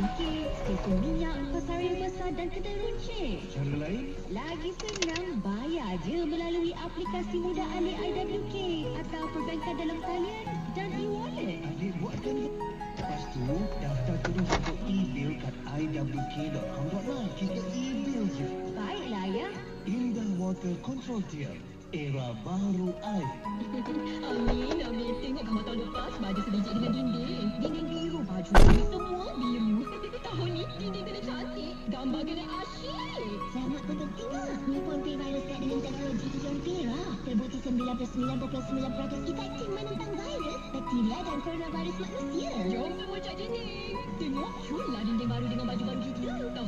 Okey, stesen minyak, pasaran besar dan kedai runcit. Cara lain? Lagi senang, bayar je melalui aplikasi mudah Alik IWK atau perbankan dalam talian dan e-wallet. Adik buatkan. Lepas tu, daftar terus untuk e-bill kat iwk.com.my. Kita e-bill je. Baiklah ya. Indah Water Control Tier. Era baru air. Amin, amin. Tengok gambar tahun lepas, baju sebiji dengan dinding. Dinding biru, baju biru, semua biru. Tahun ni, dinding kena cantik, gambar kena asyik. Selamat tutup tiga. Nippon Pay Virus Guard dengan teknologi hijau Tera. Terbukti 99.9% efektif menentang virus, bakteria dan coronavirus manusia. Jom semua cat dinding. Tengok, culah dinding baru dengan baju baru kita.